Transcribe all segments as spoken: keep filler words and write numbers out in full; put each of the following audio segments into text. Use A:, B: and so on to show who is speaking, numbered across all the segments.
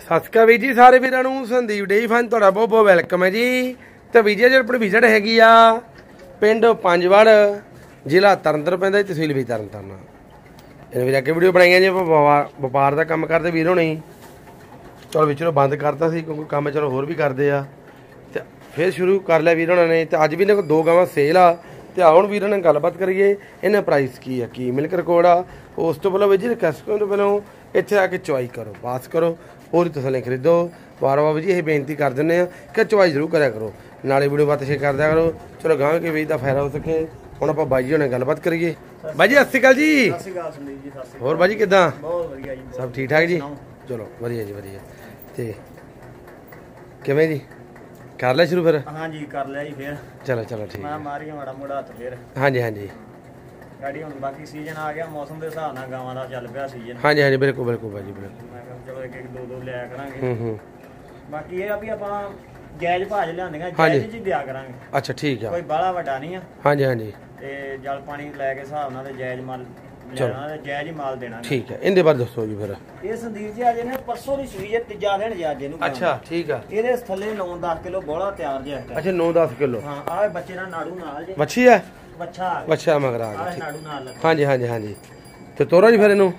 A: ਸਤਿ ਸ਼੍ਰੀ ਅਕਾਲ ਵੀਰ ਜੀ ਸਾਰੇ ਵੀਰਾਂ ਨੂੰ। ਸੰਦੀਪ ਡੇਅਰੀ ਫਾਰਮ ਤੁਹਾਡਾ ਬਹੁਤ ਬਹੁਤ ਵੈਲਕਮ ਹੈ ਜੀ। ਤੇ ਵੀਰ ਜੀ ਆਪਣੀ ਵਿਜ਼ਿਟ ਹੈਗੀ ਆ ਪਿੰਡ ਪੰਜਵੜ, ਜ਼ਿਲ੍ਹਾ ਤਰਨਤਾਰਨ ਪੈਂਦਾ, ਤਹਿਸੀਲ ਵੀ ਤਰਨਤਾਰਨ। ਇਹਨਾਂ ਵੀਰ ਅੱਗੇ ਵੀਡੀਓ ਬਣਾਈਆਂ ਜੀ, ਵਪਾਰ ਦਾ ਕੰਮ ਕਰਦੇ ਵੀਰ ਹੋਣੀ। ਚਲੋ ਵੀ ਚਲੋ ਬੰਦ ਕਰਤਾ ਸੀ ਕਿਉਂਕਿ ਕੰਮ ਚਲੋ ਹੋਰ ਵੀ ਕਰਦੇ ਆ, ਤੇ ਫਿਰ ਸ਼ੁਰੂ ਕਰ ਲਿਆ ਵੀਰ ਹੋਣਾ ਨੇ। ਤੇ ਅੱਜ ਵੀ ਇਹਨਾਂ ਕੋਲ ਦੋ ਗਾਵਾਂ ਸੇਲ ਆ, ਤੇ ਆਉਣ ਵੀਰਾਂ ਨਾਲ ਗੱਲਬਾਤ ਕਰੀਏ ਇਹਨਾਂ ਪ੍ਰਾਈਸ ਕੀ ਆ, ਕੀ ਮਿਲਕ ਰਿਕਾਰਡ ਆ। ਉਸ ਤੋਂ ਪਹਿਲਾਂ ਵੀਰ ਜੀ ਰਿਕਵੈਸਟ ਕਰਨ ਤੋਂ ਪਹਿਲਾਂ ਇੱਥੇ ਆ ਕੇ ਚੁਆਈ ਕਰੋ, ਪਾਸ ਕਰੋ, पूरी तसल्ली खरीदो। बार बार जी यही बेनती कर दें कि चुवाई जरूर करा करो, नाले वीडियो बात शेयर कर दिया करो। चलो गाँव के बीच का फायदा हो सके। हम आप बाई जी होने गलबात करिए। बाई जी सत श्री अकाल जी। होर बाई जी किदा सब ठीक ठाक जी? चलो वधिया जी वधिया। ते किवें जी कर लिया शुरू फिर?
B: हाँ जी कर लिया जी फिर।
A: चलो चलो ठीक है।
B: मारी माड़ा मोड़ा हथ फिर।
A: हाँ जी हाँ जी
B: गाड़ी हुण बाकी सीजन आ गया, मौसम के हिसाब नाल गावां दा चल पिया सीजन।
A: हाँ जी हाँ जी बिल्कुल बिल्कुल भाई जी बिल्कुल।
B: मैं कहा चलो एक एक दो दो लिया करांगे।
A: हूं हूं
B: बाकी ये आ भी आपां जायज भाज लिआंदियां,
A: हाँ जी।
B: जायज जी दिया करांगे।
A: अच्छा ठीक है।
B: कोई बाहला वड्डा नहीं आ।
A: हाँ जी हाँ जी।
B: ते जल पानी लै के हिसाब नाल ते जायज माल
A: चलो।
B: लेना ते जायज ही माल देना।
A: ठीक है। इनदे बारे दसो जी फिर।
B: ये संदीप जी अजे ने परसों दी सूई है, तीजा दिन जे अजे नूं।
A: अच्छा ठीक है।
B: ਇਹਦੇ ਥੱਲੇ नौ दस किलो ਬੋਲਾ ਤਿਆਰ ਜਿਹਾ ਹੈ।
A: अच्छा नौ दस किलो।
B: हाँ आए बच्चे ना नाड़ू नाल जे
A: मच्छी है?
B: बच्चा
A: बच्चा मगर आ
B: आए
A: गया।
B: नाड़ू नाल लगा।
A: हाँ जी हाँ जी हाँ जी। तो तोरा जी फिर इनू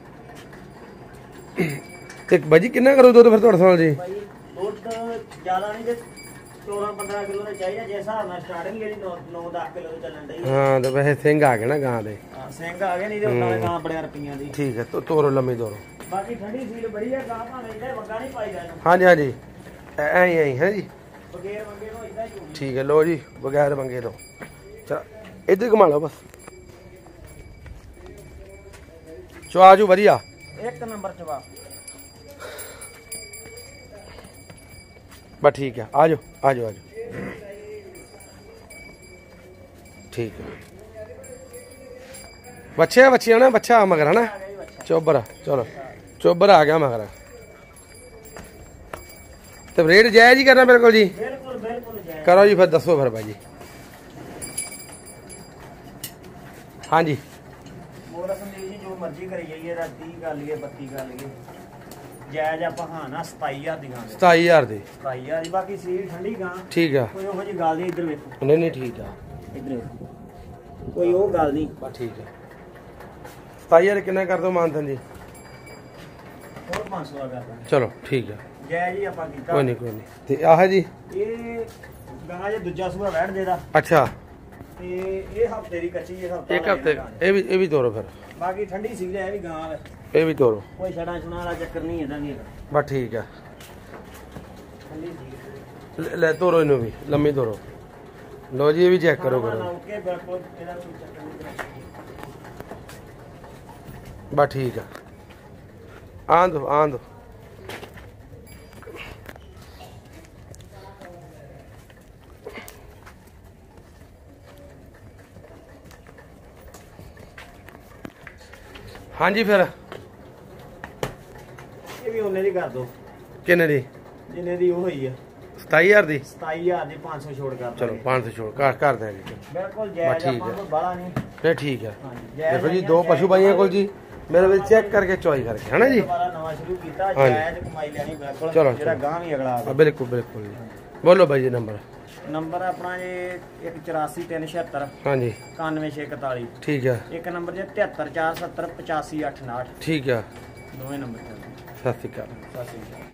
A: ते बाजी कितना करो दुध फिर तुहाडे साल जी?
B: भाई दुध ज्यादा नहीं जे चौदह पंद्रह किलो ਦਾ ਚਾਹੀਦਾ, ਜੇ ਹਿਸਾਬ ਨਾਲ ਸਟਾਰਟਿੰਗ ਜਿਹੜੀ नौ दस किलो ਤੋਂ ਚੱਲਣ ਡਈ।
A: हाँ तो वैसे सिंह आ गए ना गां दे।
B: ਹਾਂ ਸਿੰਘ ਆ ਗਏ, ਨਹੀਂ ਤੇ ਉਹਨਾਂ ਦੇ ਗਾਂ ਬੜਿਆ ਰੁਪਈਆਂ ਦੀ।
A: ठीक है। तो तोरो लम्मी तोरो।
B: ਬਾਕੀ ਠੰਡੀ ਸੀਲ ਬੜੀ ਹੈ, ਗਾਂ ਭਾਵੇਂ ਇੱਦਾਂ ਵੰਗਾ ਨਹੀਂ ਪਾਈਦਾ ਇਹਨੂੰ।
A: हाँ जी हाँ जी ऐ ही है जी।
B: ਬਗੈਰ ਵੰਗੇ ਨੂੰ ਇੱਦਾਂ ਹੀ ਹੋਊਗੀ।
A: ठीक है लो जी बगैर मंगे तो चल इधर घुमा लो बस। चुआजू वधिया
B: ਇੱਕ ਨੰਬਰ ਚਵਾ।
A: बस ठीक है। आ जाओ आ जाओ आ जाओ। ठीक है। बच्चे बच्चे ना बच्चा मगर है ना चोबर। चलो चोबर आ गया मगर। तो रेट जायज ही करना बिल्कुल जी?
B: ਬਿਲਕੁਲ ਬਿਲकुल ਜਾਇਜ਼।
A: करो जी फिर दसो फिर भाई जी। हाँ जी
B: ਮੋਰ ਸੰਦੀਪ ਜੀ ਜੋ ਮਰਜ਼ੀ ਕਰੀ ਜਾਈਏ, ਰਾਤੀ ਕਰ ਲਈਏ ਬੱਤੀ ਕਰ ਲਈਏ, ਜਾਇਜ਼ ਆਪਾਂ ਹਾਂ ਨਾ ਸਤਾਈ ਹਜ਼ਾਰ ਦੀ ਗਾਂ ਦੇ।
A: सताई हजार दी।
B: ਸਤਾਈ ਹਜ਼ਾਰ ਦੀ। ਬਾਕੀ ਸੀਲ ਠੰਡੀ ਗਾਂ,
A: ठीक है।
B: ਕੋਈ ਉਹੋ ਜਿਹੀ ਗੱਲ ਨਹੀਂ। ਇੱਧਰ ਵੇਖੋ,
A: नहीं नहीं ठीक है।
B: ਇੱਧਰ ਵੇਖੋ, ਕੋਈ ਉਹ ਗੱਲ ਨਹੀਂ।
A: बस ठीक है। सताई हजार कितना कर दो मानधन जी?
B: ਹੋਰ ਪੰਜ ਸੌ ਦਾ ਕਰਦਾ।
A: चलो ठीक है।
B: ਜਾਇਜ਼ ਹੀ ਆਪਾਂ ਕੀਤਾ।
A: कोई नहीं कोई नहीं। ते आह जी
B: ਇਹ ਗਾਂ ਜੇ ਦੂਜਾ ਸੂਆ ਵੈੜ ਦੇ ਦਾ,
A: अच्छा
B: ਤੇ ਇਹ ਹਫਤੇ ਦੀ ਕੱਚੀ ਹੈ। ਹਫਤਾ
A: एक हफ्ते ये भी ये भी तोड़ो फिर।
B: ਬਾਕੀ ਠੰਡੀ ਸੀਲ ਹੈ ਵੀ ਗਾਂ ਵਾਲਾ,
A: ये भी तोड़ो।
B: ਕੋਈ ਛੜਾ ਛੁਣਾ ਵਾਲਾ ਚੱਕਰ ਨਹੀਂ ਇਹਦਾ ਨਹੀਂ।
A: बस ठीक है।
B: ਠੰਡੀ ਸੀਲ
A: ले, ले तोड़ो इन्हों भी लम्मी तोड़ो। लो जी ये भी चेक करो करो।
B: ਓਕੇ ਬਿਲਕੁਲ ਇਹਦਾ ਕੋਈ ਚੱਕਰ ਨਹੀਂ।
A: बस ठीक है। आन दो आन दो। हाँ जी फिर
B: ਇਹ ਵੀ ਉਹਨੇ ਦੀ ਕਰ ਦੋ
A: किन्ने दी?
B: ਜਿੰਨੇ ਦੀ ਉਹ ਹੋਈ ਆ।
A: सताई हजार दी।
B: ਸਤਾਈ ਹਜ਼ਾਰ ਦੀ ਪੰਜ ਸੌ ਛੋੜ ਕਰ ਦਾਂਗੇ।
A: चलो पाँच सौ छोड़ कर कर देंगे।
B: ਬਿਲकुਲ ਜਾਇਜ਼
A: ਠੀਕ
B: ਆਪਾਂ
A: ਹੈ।
B: ਨੂੰ ਬਾਲਾ ਨਹੀਂ।
A: फिर ठीक है।
B: ਹਾਂਜੀ
A: देखो जी दो पशु भाई हैं कोल जी, मेरे भी चेक करके चॉइस करके है ना जी।
B: ਦੁਬਾਰਾ ਨਵਾਂ ਸ਼ੁਰੂ ਕੀਤਾ,
A: ਹਾਂਜੀ।
B: ਜਾਇਜ਼ ਕਮਾਈ ਲੈਣੀ ਬਿਲਕੁਲ।
A: ਚਲੋ,
B: ਜਿਹੜਾ
A: ਚਲੋ।
B: ਗਾਂ ਵੀ ਅਗਲਾ ਆ
A: हाँ, बिल्कुल बिल्कुल जी। बोलो भाई जी नंबर।
B: ਨੰਬਰ ਆਪਣਾ ਜੇ ਇੱਕ ਚੁਰਾਸੀ ਤਿੰਨ ਛਿਹੱਤਰ
A: हाँ जी
B: ਇਕਾਨਵੇਂ ਛੇ ਇਕਤਾਲੀ।
A: ठीक है।
B: ਇੱਕ ਨੰਬਰ ਜੇ ਤਿਹੱਤਰ ਚਾਰ ਸੱਤਰ ਪਚਾਸੀ ਅੱਠ ਉਨਾਹਠ।
A: ठीक है।
B: ਦੋਵੇਂ ਨੰਬਰ ਚੱਲਦੇ।
A: सत श्री अकाल।
B: ਸਤਿ ਸ਼੍ਰੀ ਅਕਾਲ।